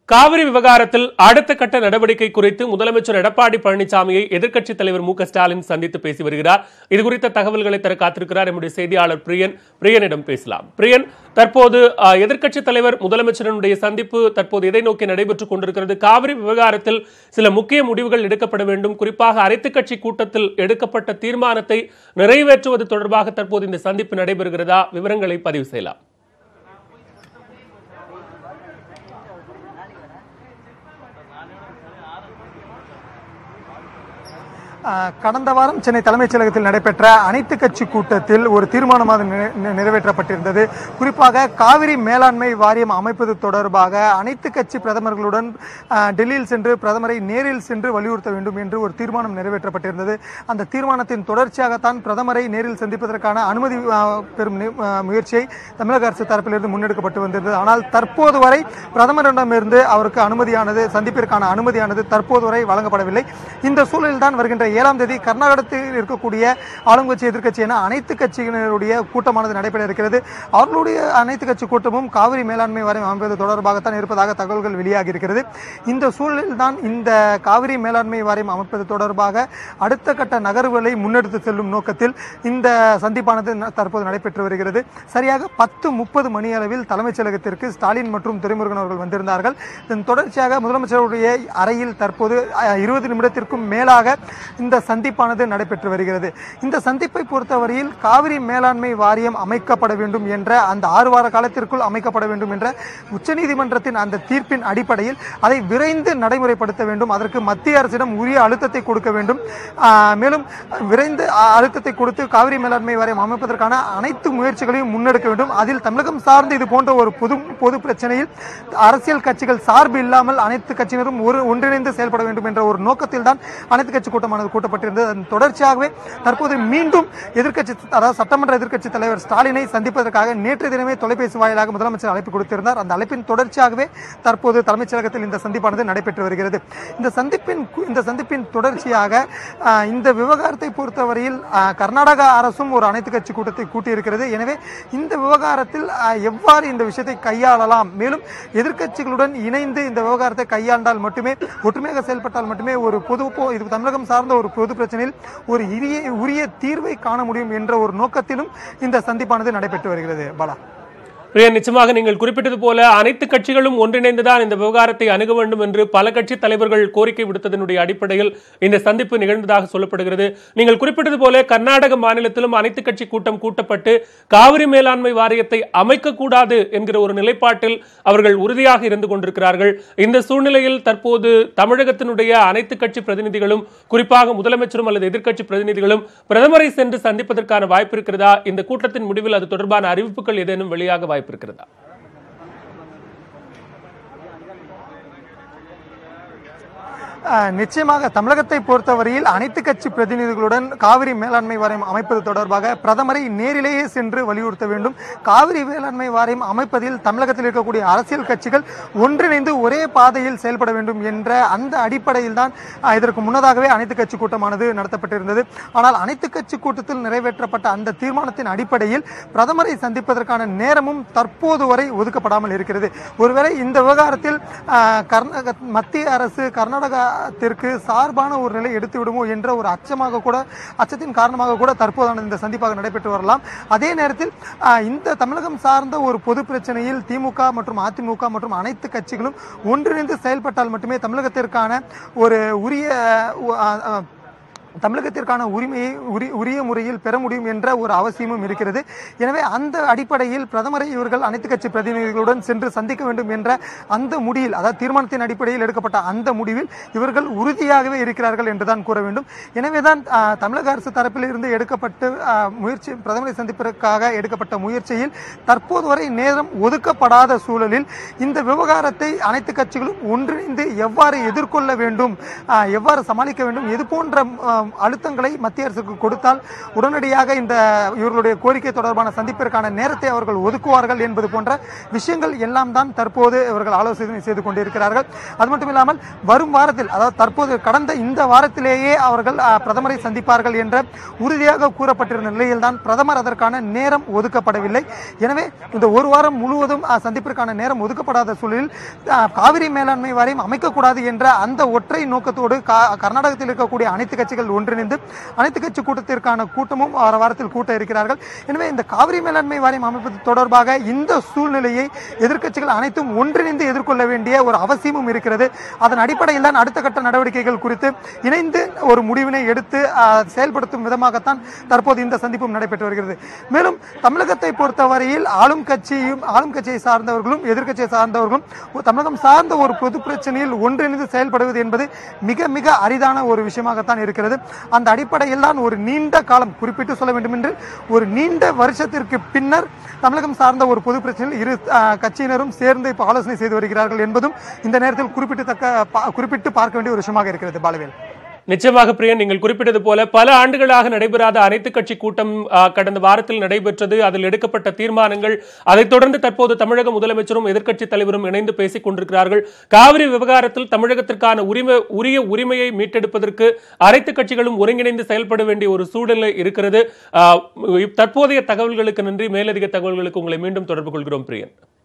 காவிரி விவகாரத்தில் அடுத்த கட்ட நடவடிக்கை குறித்து முதலமைச்சர் எடப்பாடி பழனிசாமியை எதிர்க்கட்சித் தலைவர் மு க ஸ்டாலின் சந்தித்து பேசி வருகிறார். இதுகுறித்த தகவல்களை தர காத்திருக்கிறார் நம்முடைய செய்தியாளர் பிரியனிடம் பேசலாம். பிரியன், தற்போது எதிர்க்கட்சித் தலைவர் முதலமைச்சருடைய சந்திப்பு தற்போது எதை நோக்கி நடைபெற்றுக் கொண்டிருக்கிறது? காவிரி விவகாரத்தில் சில முக்கிய முடிவுகள் எடுக்கப்பட வேண்டும். குறிப்பாக அனைத்துக் கட்சி கூட்டத்தில் எடுக்கப்பட்ட தீர்மானத்தை நிறைவேற்றுவது தொடர்பாக தற்போது இந்த சந்திப்பு நடைபெறுகிறதா? விவரங்களை பதிவு செய்யலாம். கடந்த வாரம் சென்னை தலைமைச் செயலகத்தில் நடைபெற்ற அனைத்து கட்சி கூட்டத்தில் ஒரு தீர்மானமாக நிறைவேற்றப்பட்டிருந்தது. குறிப்பாக காவிரி மேலாண்மை வாரியம் அமைப்பது தொடர்பாக அனைத்து கட்சி பிரதமர்களுடன் டெல்லியில் சென்று பிரதமரை நேரில் சென்று வலியுறுத்த வேண்டும் என்று ஒரு தீர்மானம் நிறைவேற்றப்பட்டிருந்தது. அந்த தீர்மானத்தின் தொடர்ச்சியாகத்தான் பிரதமரை நேரில் சந்திப்பதற்கான அனுமதி பெறும் முயற்சியை தமிழக அரசு தரப்பிலிருந்து முன்னெடுக்கப்பட்டு வந்திருந்தது. ஆனால் தற்போது வரை பிரதமரிடமிருந்து அவருக்கு அனுமதியானது, சந்திப்பிற்கான அனுமதியானது தற்போது வரை வழங்கப்படவில்லை. இந்த சூழலில் தான் வருகின்ற 7ஆம் தேதி கர்நாடகத்தில் இருக்கக்கூடிய ஆளுங்கட்சி எதிர்க்கட்சி என அனைத்து கட்சியினருடைய கூட்டமானது நடைபெற இருக்கிறது. அவர்களுடைய அனைத்து கட்சி கூட்டமும் காவிரி மேலாண்மை வாரியம் அமைப்பது தொடர்பாகத்தான் இருப்பதாக தகவல்கள் வெளியாகி இருக்கிறது. இந்த சூழலில் தான் இந்த காவிரி மேலாண்மை வாரியம் அமைப்பது தொடர்பாக அடுத்த கட்ட நகர்வுகளை முன்னெடுத்து செல்லும் நோக்கத்தில் இந்த சந்திப்பானது தற்போது நடைபெற்று வருகிறது. சரியாக 10:30 மணி அளவில் தலைமைச் செயலகத்திற்கு ஸ்டாலின் மற்றும் துரைமுருகன் அவர்கள் வந்திருந்தார்கள். இதன் தொடர்ச்சியாக முதலமைச்சருடைய அறையில் தற்போது 20 நிமிடத்திற்கும் மேலாக இந்த சந்திப்பானது நடைபெற்று வருகிறது. இந்த சந்திப்பை பொறுத்தவரையில் காவிரி மேலாண்மை வாரியம் அமைக்கப்பட வேண்டும் என்ற அந்த 6 வார காலத்திற்குள் அமைக்கப்பட வேண்டும் என்ற உச்சநீதிமன்றத்தின் அந்த தீர்ப்பின் அடிப்படையில் அதை விரைந்து நடைமுறைப்படுத்த வேண்டும். அதற்கு மத்திய அரசிடம் உரிய அழுத்தத்தை கொடுக்க வேண்டும். மேலும் விரைந்து அழுத்தத்தை கொடுத்து காவிரி மேலாண்மை வாரியம் அமைப்பதற்கான அனைத்து முயற்சிகளையும் முன்னெடுக்க வேண்டும். அதில் தமிழகம் சார்ந்து இது போன்ற ஒரு பொது பிரச்சனையில் அரசியல் கட்சிகள் சார்பு இல்லாமல் அனைத்து கட்சியினரும் ஒன்றிணைந்து செயல்பட வேண்டும் என்ற ஒரு நோக்கத்தில் தான் அனைத்து கட்சி கூட்டமானது கூட்டப்பட்டிருந்தது. அதன் தொடர்ச்சியாகவே தற்போது மீண்டும் எதிர்க்கட்சி, அதாவது சட்டமன்ற எதிர்க்கட்சி தலைவர் ஸ்டாலினை சந்திப்பதற்காக நேற்று தினமே தொலைபேசி வாயிலாக முதலமைச்சர் அழைப்பு கொடுத்திருந்தார். அந்த அழைப்பின் தொடர்ச்சியாகவே தற்போது தலைமைச் செயலகத்தில் இந்த சந்திப்பானது நடைபெற்று வருகிறது. இந்த சந்திப்பின் தொடர்ச்சியாக இந்த விவகாரத்தை பொறுத்தவரையில் கர்நாடக அரசும் ஒரு அனைத்து கட்சி கூட்டத்தை கூட்டியிருக்கிறது. எனவே இந்த விவகாரத்தில் எவ்வாறு இந்த விஷயத்தை கையாளலாம், மேலும் எதிர்க்கட்சிகளுடன் இணைந்து இந்த விவகாரத்தை கையாண்டால் மட்டுமே, ஒற்றுமையாக செயல்பட்டால் மட்டுமே இது தமிழகம் சார்ந்த ஒரு பொது பிரச்சனையில் ஒரு உரிய தீர்வை காண முடியும் என்ற ஒரு நோக்கத்திலும் இந்த சந்திப்பானது நடைபெற்று வருகிறது. பாலா, பிரியன், நிச்சயமாக நீங்கள் குறிப்பிட்டது போல அனைத்து கட்சிகளும் ஒன்றிணைந்துதான் இந்த விவகாரத்தை அணுக வேண்டும் என்று பல கட்சி தலைவர்கள் கோரிக்கை விடுத்ததனுடைய அடிப்படையில் இந்த சந்திப்பு நிகழ்ந்ததாக சொல்லப்படுகிறது. நீங்கள் குறிப்பிட்டது போல கர்நாடக மாநிலத்திலும் அனைத்து கட்சி கூட்டம் கூட்டப்பட்டு காவிரி மேலாண்மை வாரியத்தை அமைக்கக்கூடாது என்கிற ஒரு நிலைப்பாட்டில் அவர்கள் உறுதியாக இருந்து கொண்டிருக்கிறார்கள். இந்த சூழ்நிலையில் தற்போது தமிழகத்தினுடைய அனைத்து கட்சி பிரதிநிதிகளும், குறிப்பாக முதலமைச்சரும் அல்லது எதிர்க்கட்சி பிரதிநிதிகளும் பிரதமரை சென்று சந்திப்பதற்கான வாய்ப்பு இருக்கிறதா? இந்த கூட்டத்தின் முடிவில் அது தொடர்பான அறிவிப்புகள் ஏதேனும் வெளியாக வாய்ப்பு இருக்கிறதா? நிச்சயமாக தமிழகத்தை பொறுத்தவரையில் அனைத்து கட்சி பிரதிநிதிகளுடன் காவிரி மேலாண்மை வாரியம் அமைப்பது தொடர்பாக பிரதமரை நேரிலேயே சென்று வலியுறுத்த வேண்டும். காவிரி மேலாண்மை வாரியம் அமைப்பதில் தமிழகத்தில் இருக்கக்கூடிய அரசியல் கட்சிகள் ஒன்றிணைந்து ஒரே பாதையில் செயல்பட வேண்டும் என்ற அந்த அடிப்படையில் தான் இதற்கு முன்னதாகவே அனைத்து கட்சி கூட்டமானது நடத்தப்பட்டிருந்தது. ஆனால் அனைத்து கட்சி கூட்டத்தில் நிறைவேற்றப்பட்ட அந்த தீர்மானத்தின் அடிப்படையில் பிரதமரை சந்திப்பதற்கான நேரமும் தற்போது வரை ஒதுக்கப்படாமல் இருக்கிறது. ஒருவேளை இந்த விவகாரத்தில் மத்திய அரசு கர்நாடகத்திற்கு சார்பான ஒரு நிலை எடுத்து விடுமோ என்ற ஒரு அச்சத்தின் காரணமாக கூட தற்போதான இந்த சந்திப்பாக நடைபெற்று வரலாம். அதே நேரத்தில் இந்த தமிழகம் சார்ந்த ஒரு பொது பிரச்சனையில் திமுக மற்றும் அதிமுக மற்றும் அனைத்து கட்சிகளும் ஒன்றிணைந்து செயல்பட்டால் மட்டுமே தமிழகத்திற்கான உரிமையை உரிய முறையில் பெற முடியும் என்ற ஒரு அவசியமும் இருக்கிறது. எனவே அந்த அடிப்படையில் பிரதமரை இவர்கள் அனைத்து கட்சி பிரதிநிதிகளுடன் சென்று சந்திக்க வேண்டும் என்ற அந்த முடிவில், அதாவது தீர்மானத்தின் அடிப்படையில் எடுக்கப்பட்ட அந்த முடிவில் இவர்கள் உறுதியாகவே இருக்கிறார்கள் என்றுதான் கூற வேண்டும். எனவேதான் தமிழக அரசு தரப்பில் இருந்து எடுக்கப்பட்டு பிரதமரை சந்திப்பதற்காக எடுக்கப்பட்ட முயற்சியில் தற்போது வரை நேரம் ஒதுக்கப்படாத சூழலில் இந்த விவகாரத்தை அனைத்து கட்சிகளும் ஒன்றிணைந்து எவ்வாறு எதிர்கொள்ள வேண்டும், எவ்வாறு சமாளிக்க வேண்டும், இது போன்ற அழுத்தங்களை மத்திய அரசுக்கு கொடுத்தால் உடனடியாக இந்த இவர்களுடைய கோரிக்கை தொடர்பான சந்திப்பிற்கான நேரத்தை அவர்கள் ஒதுக்குவார்கள் என்பது போன்ற விஷயங்கள் எல்லாம் தான் தற்போது இவர்கள் ஆலோசனை செய்து கொண்டிருக்கிறார்கள். அது மட்டும் இல்லாமல் வரும் வாரத்தில், அதாவது தற்போது கடந்த இந்த வாரத்திலேயே அவர்கள் பிரதமரை சந்திப்பார்கள் என்ற உறுதியாக கூறப்பட்டிருந்த நிலையில் தான் பிரதமர் அதற்கான நேரம் ஒதுக்கப்படவில்லை. எனவே இந்த ஒரு வாரம் முழுவதும் சந்திப்பிற்கான நேரம் ஒதுக்கப்படாத சூழலில் காவிரி மேலாண்மை வாரியம் அமைக்கக்கூடாது என்ற அந்த ஒற்றை நோக்கத்தோடு கர்நாடகத்தில் இருக்கக்கூடிய அனைத்து கட்சிகள் ஒன்றிணைந்து அனைத்து கட்சி கூட்டத்திற்கான கூட்டமும் வாரத்தில் கூட்ட இருக்கிறார்கள். எனவே இந்த காவிரி மேலாண்மை வாரியம் அமைப்பது தொடர்பாக இந்த சூழ்நிலையை எதிர்க்கட்சிகள் அனைத்தும் ஒன்றிணைந்து எதிர்கொள்ள வேண்டிய ஒரு அவசியமும் இருக்கிறது. அதன் அடிப்படையில் தான் அடுத்த கட்ட நடவடிக்கைகள் குறித்து இணைந்து ஒரு முடிவினை எடுத்து செயல்படுத்தும் விதமாகத்தான் தற்போது இந்த சந்திப்பும் நடைபெற்று வருகிறது. மேலும் தமிழகத்தை பொறுத்தவரையில் ஆளும் கட்சியை சார்ந்தவர்களும் எதிர்க்கட்சியை சார்ந்தவர்களும் தமிழகம் சார்ந்த ஒரு பொது பிரச்சனையில் ஒன்றிணைந்து செயல்படுவது என்பது மிக மிக அரிதான ஒரு விஷயமாகத்தான் இருக்கிறது. அந்த அடிப்படையில் தான் ஒரு நீண்ட காலம், குறிப்பிட்டு சொல்ல வேண்டும் என்று ஒரு நீண்ட வருஷத்திற்கு பின்னர் தமிழகம் சார்ந்த ஒரு பொது பிரச்சனையில் இரு கட்சியினரும் சேர்ந்து இப்போ ஆலோசனை செய்து வருகிறார்கள் என்பதும் இந்த நேரத்தில் குறிப்பிட்டு பார்க்க வேண்டிய ஒரு விஷயமாக இருக்கிறது. பாலவேல், நிச்சயமாக பிரியன், நீங்கள் குறிப்பிட்டது போல பல ஆண்டுகளாக நடைபெறாத அனைத்து கட்சி கூட்டம் கடந்த வாரத்தில் நடைபெற்றது. அதில் எடுக்கப்பட்ட தீர்மானங்கள், அதைத் தொடர்ந்து தற்போது தமிழக முதலமைச்சரும் எதிர்க்கட்சி தலைவரும் இணைந்து பேசிக் கொண்டிருக்கிறார்கள். காவிரி விவகாரத்தில் தமிழகத்திற்கான உரிய உரிமையை மீட்டெடுப்பதற்கு அனைத்து கட்சிகளும் ஒருங்கிணைந்து செயல்பட வேண்டிய ஒரு சூழ்நிலை இருக்கிறது. தற்போதைய தகவல்களுக்கு நன்றி. மேலதிக தகவல்களுக்கு உங்களை மீண்டும் தொடர்பு கொள்கிறோம் பிரியன்.